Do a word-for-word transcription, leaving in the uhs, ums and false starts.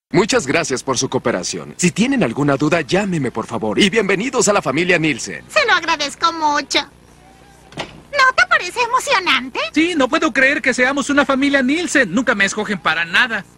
Muchas gracias por su cooperación. Si tienen alguna duda, llámeme, por favor. Y bienvenidos a la familia Nielsen. Se lo agradezco mucho. ¿No te parece emocionante? Sí, no puedo creer que seamos una familia Nielsen. Nunca me escogen para nada.